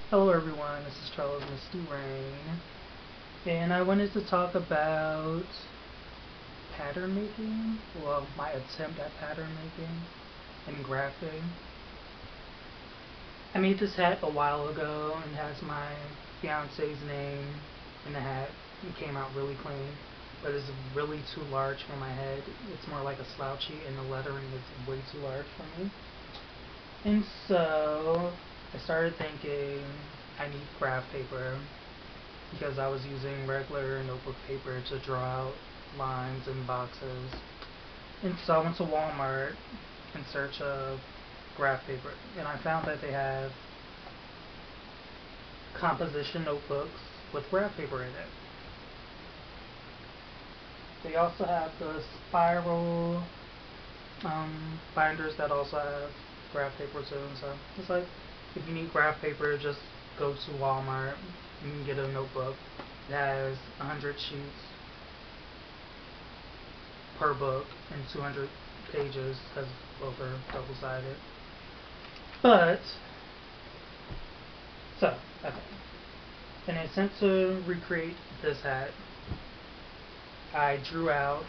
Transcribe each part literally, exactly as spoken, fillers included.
Hello everyone, this is Charles Misty Rain, and I wanted to talk about pattern making, well, my attempt at pattern making and grafting. I made this hat a while ago and has my fiance's name in the hat. It came out really clean, but it's really too large for my head. It's more like a slouchy, and the lettering is way too large for me. And so I started thinking I need graph paper because I was using regular notebook paper to draw out lines and boxes. And so I went to Walmart in search of graph paper, and I found that they have composition notebooks with graph paper in it. They also have the spiral um, binders that also have graph paper too. So it's like, if you need graph paper, just go to Walmart. You can get a notebook. It has one hundred sheets per book and two hundred pages because both are double-sided. But, so, okay. In an attempt to recreate this hat, I drew out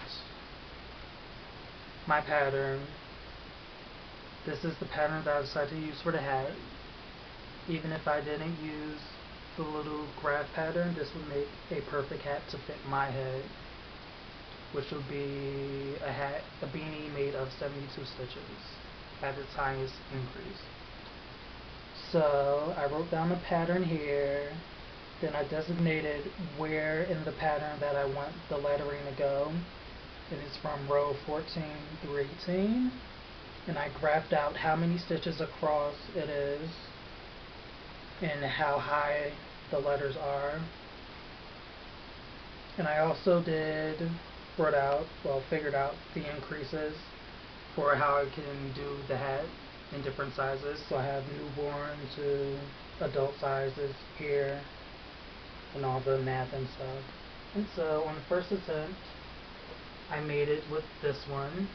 my pattern. This is the pattern that I decided to use for the hat. Even if I didn't use the little graph pattern, this would make a perfect hat to fit my head, which would be a hat, a beanie made of seventy-two stitches at its highest increase. So I wrote down the pattern here, then I designated where in the pattern that I want the lettering to go, and it's from row fourteen through eighteen, and I graphed out how many stitches across it is and how high the letters are. And I also did wrote out, well, figured out the increases for how I can do the hat in different sizes. So I have newborn to adult sizes here and all the math and stuff. And so on the first attempt, I made it with this one,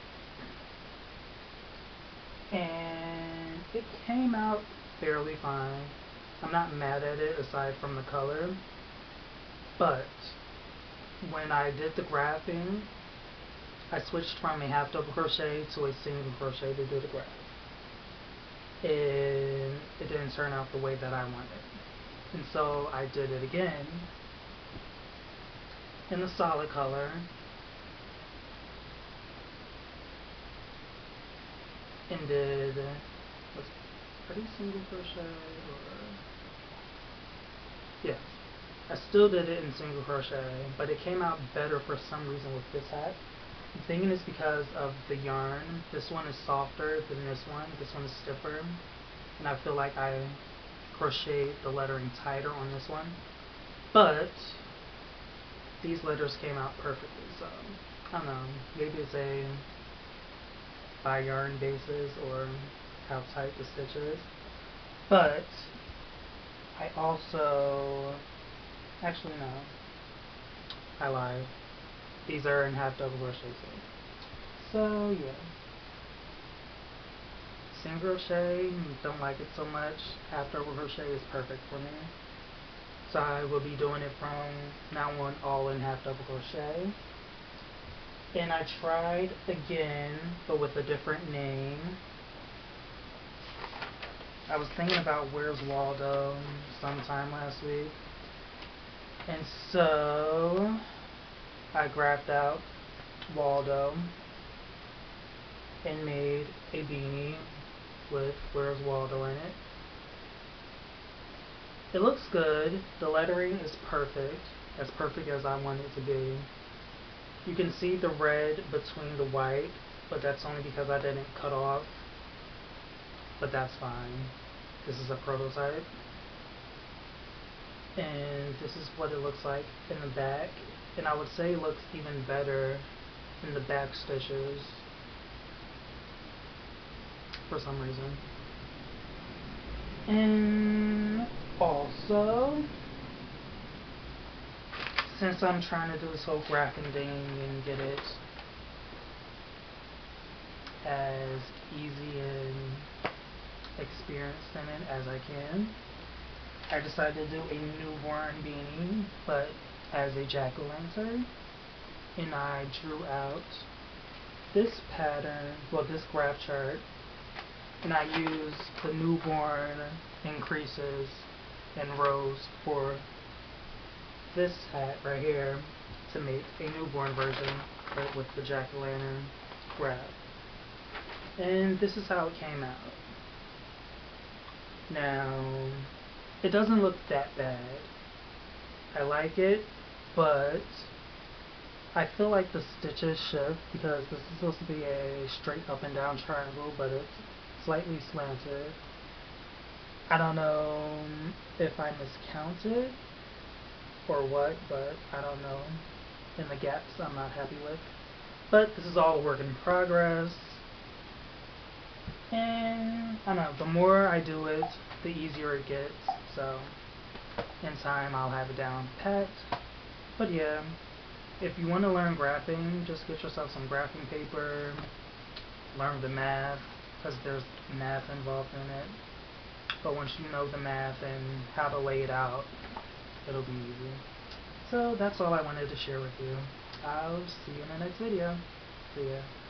and it came out fairly fine. I'm not mad at it aside from the color, but when I did the graphing, I switched from a half double crochet to a single crochet to do the graph, and it didn't turn out the way that I wanted. And so I did it again in the solid color, and did, was it pretty single crochet, or yes, I still did it in single crochet, but it came out better for some reason with this hat. I'm thinking it's because of the yarn. This one is softer than this one. This one is stiffer, and I feel like I crocheted the lettering tighter on this one. But these letters came out perfectly, so I don't know. Maybe it's a by yarn basis or how tight the stitch is. But I also, actually no, I lied. These are in half double crochet too. So yeah, single crochet, don't like it so much. Half double crochet is perfect for me. So I will be doing it from now on all in half double crochet. And I tried again, but with a different name. I was thinking about Where's Waldo sometime last week, and so I graphed out Waldo and made a beanie with Where's Waldo in it. It looks good. The lettering is perfect, as perfect as I want it to be. You can see the red between the white, but that's only because I didn't cut off. But that's fine. This is a prototype. And this is what it looks like in the back. And I would say it looks even better in the back stitches for some reason. And also, since I'm trying to do this whole graphing thing and get it as easy and experienced in it as I can, I decided to do a newborn beanie, but as a jack-o'-lantern, and I drew out this pattern, well this graph chart, and I used the newborn increases and rows for this hat right here to make a newborn version, but with the jack-o'-lantern graph. And this is how it came out. Now, it doesn't look that bad. I like it, but I feel like the stitches shift because this is supposed to be a straight up and down triangle, but it's slightly slanted. I don't know if I miscounted or what, but I don't know. And the gaps I'm not happy with. But this is all a work in progress. And I don't know, the more I do it, the easier it gets. So in time I'll have it down pat. But yeah, if you want to learn graphing, just get yourself some graphing paper, learn the math, because there's math involved in it. But once you know the math and how to lay it out, it'll be easy. So that's all I wanted to share with you. I'll see you in the next video. See ya.